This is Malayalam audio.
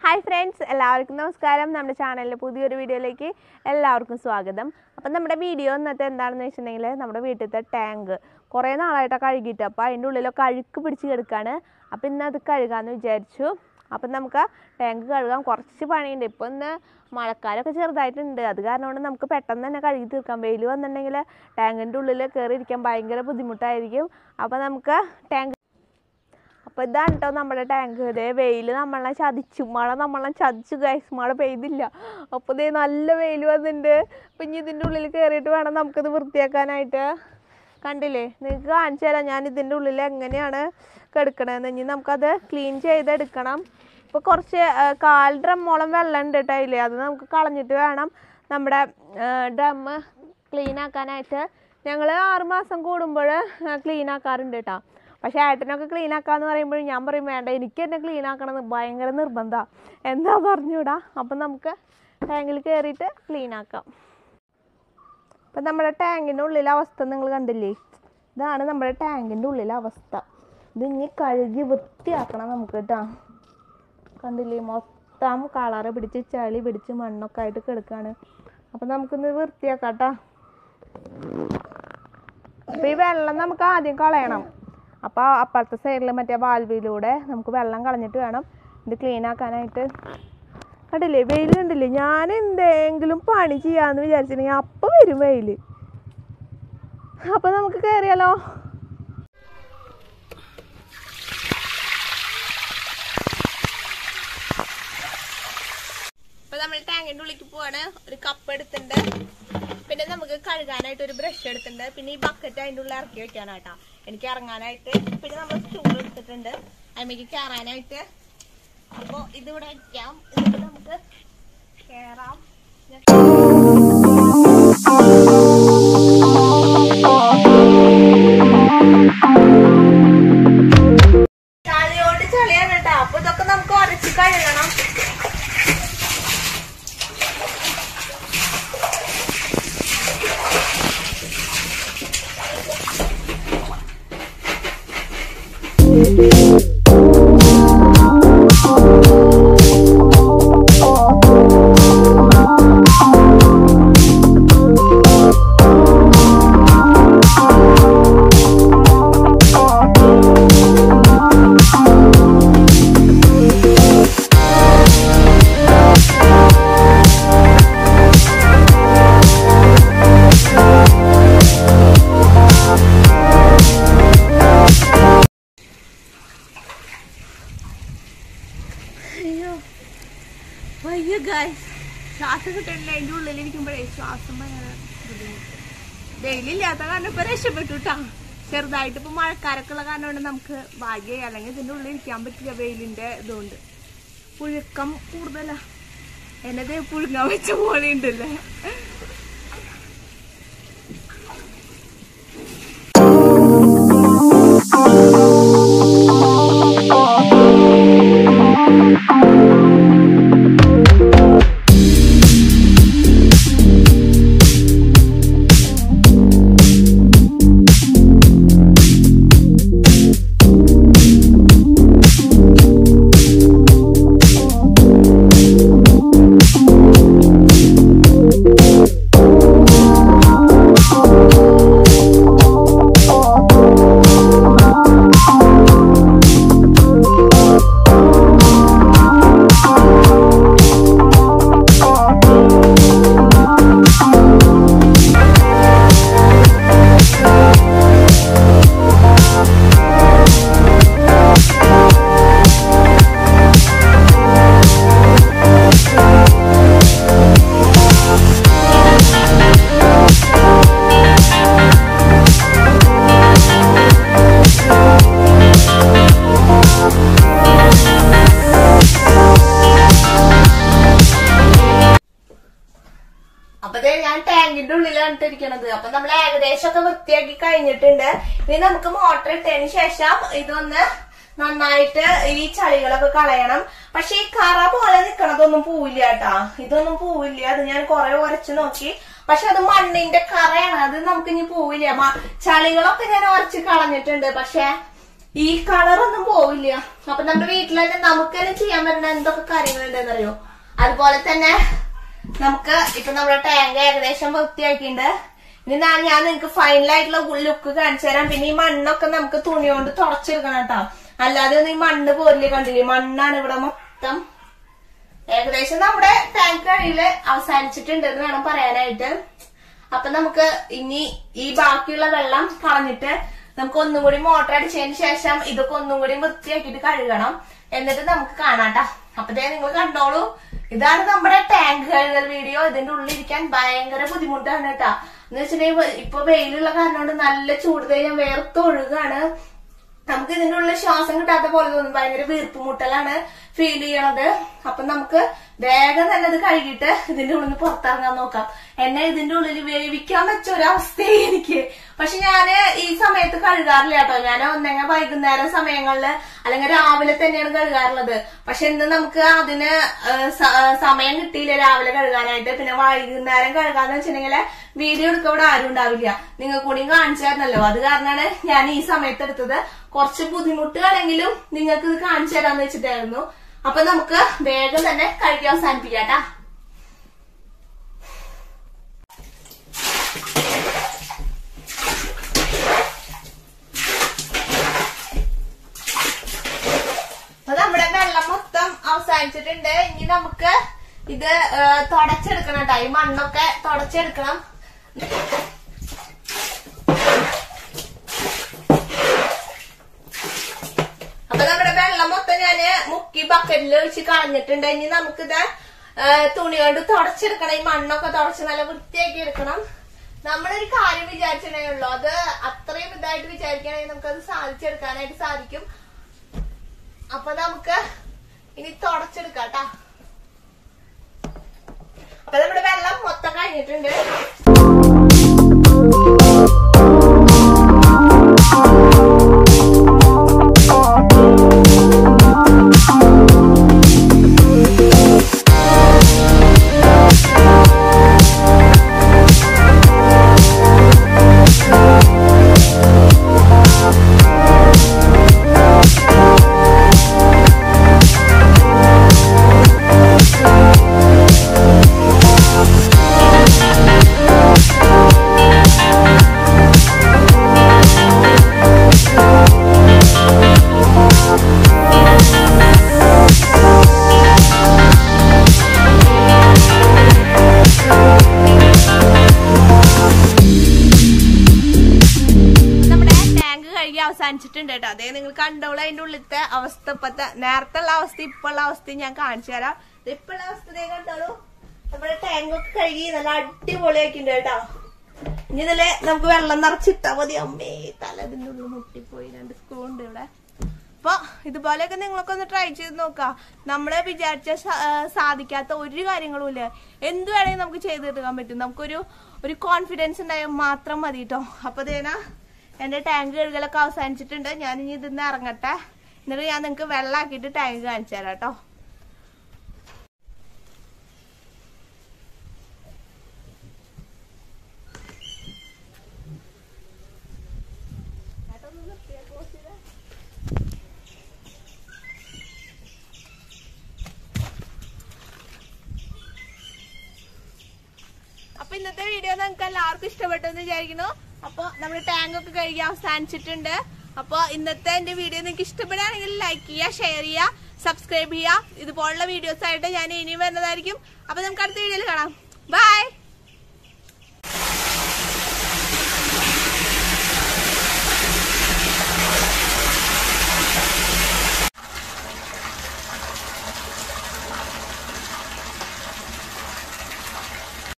ഹായ് ഫ്രണ്ട്സ്, എല്ലാവർക്കും നമസ്കാരം. നമ്മുടെ ചാനലിലെ പുതിയൊരു വീഡിയോയിലേക്ക് എല്ലാവർക്കും സ്വാഗതം. അപ്പം നമ്മുടെ വീഡിയോ ഇന്നത്തെ എന്താണെന്ന് വെച്ചിട്ടുണ്ടെങ്കിൽ നമ്മുടെ വീട്ടിലത്തെ ടാങ്ക് കുറേ നാളായിട്ടാണ് കഴുകിയിട്ട്, അപ്പോൾ അതിൻ്റെ ഉള്ളിലൊക്കെ അഴുക്ക് പിടിച്ച് കിടക്കുകയാണ്. അപ്പോൾ ഇന്ന് അത് കഴുകാമെന്ന് വിചാരിച്ചു. അപ്പം നമുക്ക് ടാങ്ക് കഴുകാൻ കുറച്ച് പണിയുണ്ട്. ഇപ്പോൾ ഇന്ന് മഴക്കാലമൊക്കെ ചെറുതായിട്ടുണ്ട്, അത് കാരണം കൊണ്ട് നമുക്ക് പെട്ടെന്ന് തന്നെ കഴുകി തീർക്കാം. വെയിൽ വന്നിട്ടുണ്ടെങ്കിൽ ടാങ്കിൻ്റെ ഉള്ളിൽ കയറിയിരിക്കാൻ ഭയങ്കര ബുദ്ധിമുട്ടായിരിക്കും. അപ്പോൾ നമുക്ക് ടാങ്ക് അപ്പോൾ ഇതാണ് കേട്ടോ നമ്മുടെ ടാങ്ക്. ഇതേ വെയിൽ നമ്മളെ ചതിച്ചു, മഴ നമ്മളെ ചതിച്ചു ഗൈസ്. മഴ പെയ്തില്ല, അപ്പോൾ ഇതേ നല്ല വെയിൽ വന്നിട്ടുണ്ട്. അപ്പം ഇനി ഇതിൻ്റെ ഉള്ളിൽ കയറിയിട്ട് വേണം നമുക്കിത് വൃത്തിയാക്കാനായിട്ട്. കണ്ടില്ലേ, നിങ്ങൾക്ക് കാണിച്ചു തരാം ഞാൻ ഇതിൻ്റെ ഉള്ളിൽ എങ്ങനെയാണ് കിടക്കണതെന്ന്. ഇനി നമുക്കത് ക്ലീൻ ചെയ്തെടുക്കണം. ഇപ്പോൾ കുറച്ച് 1/4 ഡ്രമ്മോളം വെള്ളം ഉണ്ട് കേട്ടോ അതിൽ. അത് നമുക്ക് കളഞ്ഞിട്ട് വേണം നമ്മുടെ ഡ്രമ്മ് ക്ലീൻ ആക്കാനായിട്ട്. ഞങ്ങൾ 6 മാസം കൂടുമ്പോൾ ക്ലീൻ ആക്കാറുണ്ട് കേട്ടോ. പക്ഷേ ഏട്ടനൊക്കെ ക്ലീൻ ആക്കാമെന്ന് പറയുമ്പോൾ ഞാൻ പറയും വേണ്ട, എനിക്ക് തന്നെ ക്ലീൻ ആക്കണമെന്ന് ഭയങ്കര നിർബന്ധമാണ്. എന്താ പറഞ്ഞുകൂടാ. അപ്പം നമുക്ക് ടാങ്കിൽ കയറിയിട്ട് ക്ലീൻ ആക്കാം. അപ്പം നമ്മുടെ ടാങ്കിൻ്റെ ഉള്ളിലെ അവസ്ഥ നിങ്ങൾ കണ്ടില്ലേ, ഇതാണ് നമ്മുടെ ടാങ്കിൻ്റെ ഉള്ളിലെ അവസ്ഥ. ഇത് ഇനി കഴുകി വൃത്തിയാക്കണം നമുക്ക് കേട്ടോ. കണ്ടില്ലേ, മൊത്തം കളറ് പിടിച്ച് ചളി പിടിച്ച് മണ്ണൊക്കെ ആയിട്ട് കിടക്കുകയാണ്. അപ്പം നമുക്കിന്ന് വൃത്തിയാക്കാം കേട്ടോ. അപ്പോൾ ഈ വെള്ളം നമുക്ക് ആദ്യം കളയണം. അപ്പോൾ അപ്പുറത്തെ സൈഡിൽ മറ്റേ വാൽവിലൂടെ നമുക്ക് വെള്ളം കളഞ്ഞിട്ട് വേണം ഇത് ക്ലീൻ ആക്കാനായിട്ട്. കണ്ടില്ലേ വെയിൽ കണ്ടില്ലേ. ഞാൻ എന്തെങ്കിലും പണി ചെയ്യാമെന്ന് വിചാരിച്ചിട്ടുണ്ടെങ്കിൽ അപ്പം വരും വെയിൽ. അപ്പം നമുക്ക് കയറിയാലോ. അപ്പം നമ്മൾ ടാങ്കിൻ്റെ ഉള്ളിലേക്ക് പോവാണ്. ഒരു കപ്പ് എടുത്തിട്ടുണ്ട്, പിന്നെ നമുക്ക് കഴുകാനായിട്ട് ഒരു ബ്രഷ് എടുത്തിട്ടുണ്ട്, പിന്നെ ഈ ബക്കറ്റ് അതിൻ്റെ ഉള്ളിൽ ഇറക്കി വെക്കാനായിട്ടാ എനിക്ക് ഇറങ്ങാനായിട്ട്. പിന്നെ നമ്മൾ സ്റ്റൂൾ എടുത്തിട്ടുണ്ട് അതിലേക്ക് കയറാനായിട്ട്. അപ്പോൾ ഇതിവിടെ വയ്ക്കാം, എന്നിട്ട് നമുക്ക് കയറാം. ചളിയോട് ചളിയാണ് കേട്ടോ. അപ്പൊ ഇതൊക്കെ നമുക്ക് ഉരച്ച് കഴുകണം. അയ്യോ ഗൈസ്, ശ്വാസം കിട്ടണില്ല. അതിൻ്റെ ഉള്ളിലിരിക്കുമ്പോഴേ ശ്വാസം ഡെയിലി ഇല്ലാത്ത കാരണം ഇപ്പൊ രക്ഷപ്പെട്ടു കേട്ടോ. ചെറുതായിട്ട് ഇപ്പൊ മഴക്കാരൊക്കെ ഉള്ള കാരണം കൊണ്ട് നമുക്ക് ഭാഗ്യമായി, അല്ലെങ്കിൽ ഇതിൻ്റെ ഉള്ളിൽ ഇരിക്കാൻ പറ്റില്ല വെയിലിന്റെ ഇതുകൊണ്ട്. പുഴുക്കം കൂടുതലാ, എന്നത് പുഴുങ്ങാൻ വെച്ച പോലെ ഉണ്ടല്ലേ. ഞാൻ ടാങ്കിന്റെ ഉള്ളിലാണ് ഇരിക്കണത്. അപ്പൊ നമ്മൾ ഏകദേശം ഒക്കെ വൃത്തിയാക്കി കഴിഞ്ഞിട്ടുണ്ട്. ഇനി നമുക്ക് മോട്ടർ ഇട്ടതിന് ശേഷം ഇതൊന്ന് നന്നായിട്ട് ഈ ചളികളൊക്കെ കളയണം. പക്ഷെ ഈ കറ പോലെ നിക്കണതൊന്നും പോവില്ല കേട്ടാ, ഇതൊന്നും പോവില്ല. അത് ഞാൻ കുറെ ഉരച്ചു നോക്കി, പക്ഷെ അത് മണ്ണിന്റെ കറയാണ്, അത് നമുക്ക് ഇനി പോവില്ല. ചളികളൊക്കെ ഞാൻ ഉരച്ച് കളഞ്ഞിട്ടുണ്ട്, പക്ഷെ ഈ കളറൊന്നും പോവില്ല. അപ്പൊ നമ്മുടെ വീട്ടിൽ തന്നെ നമുക്ക് തന്നെ ചെയ്യാൻ പറ്റുന്ന എന്തൊക്കെ കാര്യങ്ങളുണ്ടെന്നറിയോ. അതുപോലെ തന്നെ നമുക്ക് ഇപ്പൊ നമ്മുടെ ടാങ്ക് ഏകദേശം വൃത്തിയാക്കിയിട്ടുണ്ട്. ഇനി ഞാൻ നിങ്ങൾക്ക് ഫൈനലായിട്ടുള്ള ലുക്ക് കാണിച്ചു തരാം. പിന്നെ ഈ മണ്ണൊക്കെ നമുക്ക് തുണി കൊണ്ട് തുടച്ചെടുക്കണം കേട്ടോ, അല്ലാതെ ഒന്നും ഈ മണ്ണ് പോരില്ലേ, കണ്ടില്ലേ മണ്ണാണ് ഇവിടെ മൊത്തം. ഏകദേശം നമ്മുടെ ടാങ്ക് കഴിയില് അവസാനിച്ചിട്ടുണ്ട് എന്ന് വേണം പറയാനായിട്ട്. അപ്പൊ നമുക്ക് ഇനി ഈ ബാക്കിയുള്ള വെള്ളം കളഞ്ഞിട്ട് നമുക്ക് ഒന്നും കൂടി മോട്ടർ അടിച്ചതിന് ശേഷം ഇതൊക്കെ ഒന്നും കൂടി വൃത്തിയാക്കിയിട്ട് കഴുകണം. എന്നിട്ട് നമുക്ക് കാണാട്ടാ. അപ്പത്തേ നിങ്ങൾ കണ്ടോളൂ, ഇതാണ് നമ്മുടെ ടാങ്ക് കഴുകൽ വീഡിയോ. ഇതിന്റെ ഉള്ളിലിരിക്കാൻ ഭയങ്കര ബുദ്ധിമുട്ടാണ് കേട്ടാ. എന്ന് വെച്ചിട്ടുണ്ടെങ്കിൽ ഇപ്പൊ വെയിലുള്ള കാരണം കൊണ്ട് നല്ല ചൂട് ഞാൻ വേർത്തൊഴുകാണ്. നമുക്ക് ഇതിന്റെ ഉള്ളിൽ ശ്വാസം കിട്ടാത്ത പോലെ തോന്നും, ഭയങ്കര വീർപ്പ് മുട്ടലാണ് ഫീൽ ചെയ്യണത്. അപ്പൊ നമുക്ക് വേഗം തന്നെ ഇത് കഴുകിയിട്ട് ഇതിന്റെ ഉള്ളിൽ നിന്ന് പുറത്തിറങ്ങാൻ നോക്കാം. എന്നെ ഇതിന്റെ ഉള്ളിൽ വേവിക്കാൻ വെച്ച ഒരവസ്ഥയെ എനിക്ക്. പക്ഷെ ഞാന് ഈ സമയത്ത് കഴുകാറില്ല കേട്ടോ. ഞാൻ ഒന്നെങ്കിൽ വൈകുന്നേരം സമയങ്ങളില് അല്ലെങ്കിൽ രാവിലെ തന്നെയാണ് കഴുകാറുള്ളത്. പക്ഷെ ഇന്ന് നമുക്ക് അതിന് സമയം കിട്ടിയില്ല രാവിലെ കഴുകാനായിട്ട്. പിന്നെ വൈകുന്നേരം കഴുകാന്ന് വെച്ചിട്ടുണ്ടെങ്കിൽ വീഡിയോ എടുക്കാൻ ഇവിടെ ആരും ഉണ്ടാവില്ല, നിങ്ങൾ കൂടിയും കാണിച്ചായിരുന്നല്ലോ. അത് കാരണമാണ് ഞാൻ ഈ സമയത്ത് എടുത്തത്. കുറച്ച് ബുദ്ധിമുട്ടാണെങ്കിലും നിങ്ങൾക്ക് ഇത് കാണിച്ചു തരാന്ന് വെച്ചിട്ടായിരുന്നു. അപ്പൊ നമുക്ക് വേഗം തന്നെ കഴുകി അവസാനിപ്പിക്കാട്ടാ. അപ്പൊ നമ്മുടെ വെള്ളം മൊത്തം അവസാനിച്ചിട്ടുണ്ട്. ഇനി നമുക്ക് ഇത് തുടച്ചെടുക്കണം കേട്ടോ. ഈ മണ്ണൊക്കെ തുടച്ചെടുക്കണം. അപ്പൊ നമ്മുടെ വെള്ളം മൊത്തം ഞാന് മുക്കി ബക്കറ്റിൽ ഒഴിച്ച് കളഞ്ഞിട്ടുണ്ട്. ഇനി നമുക്കിത് തുണി കൊണ്ട് തുടച്ചെടുക്കണം. ഈ മണ്ണൊക്കെ തുടച്ച് നല്ല വൃത്തിയാക്കി എടുക്കണം. നമ്മളൊരു കാര്യം വിചാരിച്ചിട്ടേ ഉള്ളൂ, അത് അത്രയും ഇതായിട്ട് വിചാരിക്കണമെങ്കിൽ നമുക്കത് സാധിച്ചെടുക്കാനായിട്ട് സാധിക്കും. അപ്പൊ നമുക്ക് ഇനി തുടച്ചെടുക്കാം കേട്ടാ. അപ്പൊ നമ്മുടെ വെള്ളം മൊത്തം കഴിഞ്ഞിട്ടുണ്ട്. അവസാനിച്ചിട്ടുണ്ട് കേട്ടോ. അതേ നിങ്ങൾ കണ്ടോളൂ അതിന്റെ ഉള്ളിലത്തെ അവസ്ഥ. ഇപ്പത്തെ നേരത്തെ ഉള്ള അവസ്ഥ ഇപ്പോഴുള്ള അവസ്ഥ ഞാൻ കാണിച്ചു തരാം. ഇപ്പോഴുള്ള അവസ്ഥ കണ്ടോളൂ. നമ്മുടെ ടാങ്കൊക്കെ കഴുകി നല്ല അടിപൊളിയാക്കിണ്ട് കേട്ടോ. ഇനി ഇതില് നമുക്ക് വെള്ളം നിറച്ചിട്ടാ മതി. അമ്മേ തല ഇതിന്റെ ഉള്ളിൽ മുട്ടിപ്പോയി. 2 സ്ക്രൂ ഉണ്ട് ഇവിടെ. അപ്പൊ ഇതുപോലെയൊക്കെ നിങ്ങളൊക്കെ ഒന്ന് ട്രൈ ചെയ്ത് നോക്കാം. നമ്മളെ വിചാരിച്ച സാധിക്കാത്ത ഒരു കാര്യങ്ങളും ഇല്ല. എന്ത് വേണമെങ്കിൽ നമുക്ക് ചെയ്തെടുക്കാൻ പറ്റും. നമുക്കൊരു കോൺഫിഡൻസ് ഉണ്ടായാൽ മാത്രം മതി കേട്ടോ. അപ്പൊ ഇതേനാ എന്റെ ടാങ്ക് കഴുകലൊക്കെ അവസാനിച്ചിട്ടുണ്ട്. ഞാനിനി ഇതിന്ന് ഇറങ്ങട്ടെ. എന്നിട്ട് ഞാൻ നിങ്ങൾക്ക് വെള്ളമാക്കിയിട്ട് ടാങ്ക് കാണിച്ചു തരാം കേട്ടോ. അപ്പൊ ഇന്നത്തെ വീഡിയോ നിങ്ങൾക്ക് എല്ലാവർക്കും ഇഷ്ടപ്പെട്ടെന്ന് വിചാരിക്കുന്നു. അപ്പൊ നമ്മുടെ ടാങ്ക് ഒക്കെ കഴുകി അവസാനിച്ചിട്ടുണ്ട്. അപ്പൊ ഇന്നത്തെ എന്റെ വീഡിയോ നിങ്ങൾക്ക് ഇഷ്ടപ്പെടുകയാണെങ്കിൽ ലൈക്ക് ചെയ്യുക, ഷെയർ ചെയ്യുക, സബ്സ്ക്രൈബ് ചെയ്യുക. ഇതുപോലുള്ള വീഡിയോസ് ആയിട്ട് ഞാൻ ഇനിയും വരുന്നതായിരിക്കും. അപ്പൊ നമുക്ക് അടുത്ത വീഡിയോയിൽ കാണാം.